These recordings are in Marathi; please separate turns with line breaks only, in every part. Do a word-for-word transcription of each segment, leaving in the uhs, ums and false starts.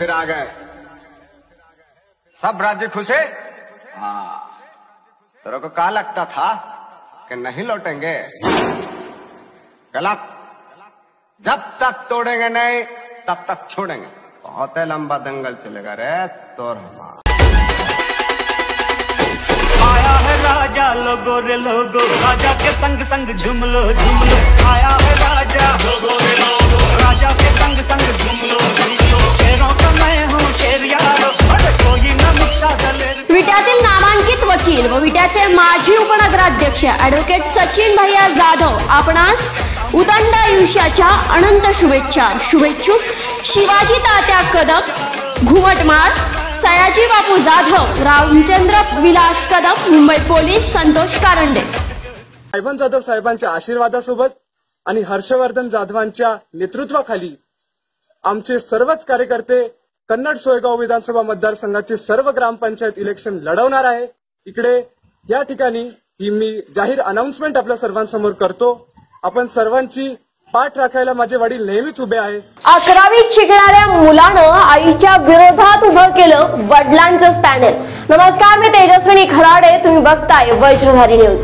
फिर आ गए। सब राज्य खुश है? हाँ। तेरे को क्या लगता था कि नहीं लौटेंगे? गलत। जब तक तोड़ेंगे नहीं तब तक छोड़ेंगे। बहुत लंबा दंगल चलेगा रे तोर हमारा।
आया है राजा लोगो रे लोगो, राजा के संग संग झूम लो झूम लो। आया है राजा लोगो रे लोगो, राजा के संग संग झूम लो झूम लो। शेरों का मैं हूँ शेर यारो, कोई न मिशा दलेर।
विट्यातील नामांकित वकील व विट्याचे माजी उपनगराध्यक्ष ॲडव्होकेट सचिन भैया जाधव आपणास उदंड आयुष्याच्या अनंत शुभेच्छा। शुभेच्छुक शिवाजी तात्या कदम, घुमटमाळ, सयाजी बापू जाधव, रामचंद्र विलास कदम, मुंबई पोलीस, संतोष कारंडे।
साहेबां जाधव साहेबांच्या आशीर्वादासोबत आणि हर्षवर्धन जाधवांच्या नेतृत्वाखाली आमचे सर्वच कार्यकर्ते कन्नड सोयगाव विधानसभा मतदारसंघाचे सर्व ग्रामपंचायत इलेक्शन लढवणार आहे। इकडे या ठिकाणी ही मी जाहीर अनाउन्समेंट आपल्या सर्वांसमोर करतो। आपण सर्वांची पाठ राखायला माझे वडील नेहमीच उभे आहे।
अकरावीत शिकणाऱ्या मुलानं आईच्या विरोधात उभं केलं वडिलांचंच पॅनेल। नमस्कार, मी तेजस्विनी खराडे, तुम्ही बघताय वज्रधारी न्यूज।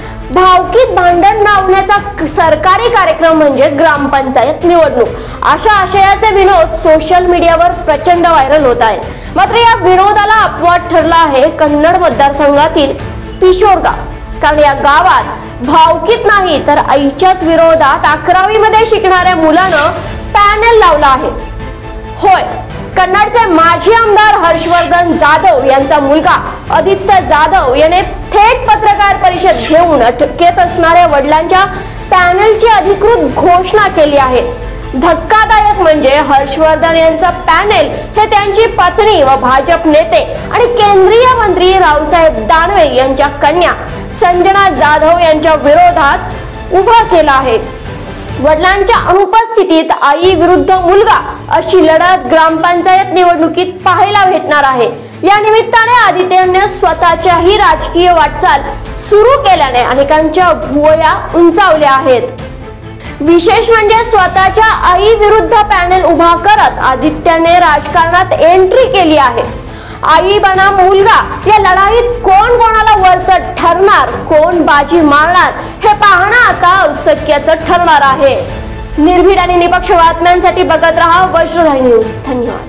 भावकीत भांडण लावण्याचा सरकारी कार्यक्रम म्हणजे ग्रामपंचायत निवडणूक, अशा आशयाचे विनोद सोशल मीडियावर प्रचंड व्हायरल होत आहेत। मात्र या विनोदाला अपवाद ठरला आहे कन्नड मतदारसंघातील पिशोरगाव, कारण या गावात भावकीत नाही तर आईच्याच विरोधात अकरावी मध्ये शिकणाऱ्या मुलानं पॅनेल लावला आहे। होय, कन्नडचे माजी आमदार हर्षवर्धन जाधव यांचा मुलगा आदित्य जाधव याने थेट पत्रकार परिषद घेऊन अटकेत असणाऱ्या वडिलांच्या पॅनेलची अधिकृत घोषणा केली आहे। धक्कादायक म्हणजे हर्षवर्धन यांचा पॅनेल हे त्यांची पत्नी व भाजप नेते आणि केंद्रीय मंत्री रावसाहेब दानवे यांच्या कन्या संजना जाधव यांच्या विरोधात उभा केला आहे। वडिलांच्या अनुपस्थितीत आई विरुद्ध मुलगा अशी लढत ग्रामपंचायत निवडणुकीत पाहायला भेटणार आहे। या निमित्ताने आदित्यने स्वतःच्याही राजकीय वाटचाल सुरू केल्याने अनेकांच्या भुवया उंचावल्या आहेत। विशेष म्हणजे स्वतःच्या आई विरुद्ध पॅनेल उभा करत आदित्यने राजकारणात एंट्री केली आहे। आई बना मुलगा या लढाईत कोण कोणाला वरचढ ठरणार, कोण बाजी मारणार हे पाहणं आता औत्सुक्याचं ठरणार आहे। निर्भीड आणि निपक्ष बातम्यांसाठी बघत रहा वज्रधारी न्यूज। धन्यवाद।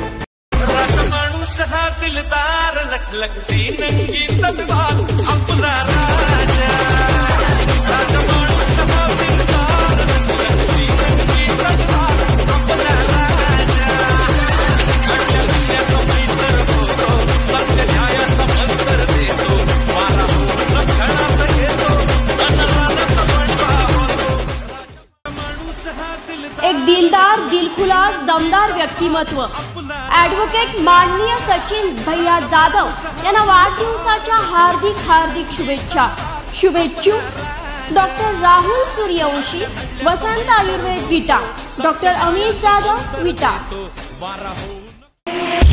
एक दिलदार, दिलखुलास, दमदार व्यक्तिमत्व ॲडव्होकेट माननीय सचिन भैया जाधव यांना वाढदिवसाच्या हार्दिक हार्दिक शुभेच्छा। शुभेच्छुक डॉक्टर राहुल सूर्यवंशी, वसंत आयुर्वेद विटा, डॉक्टर अमित जाधव विटा।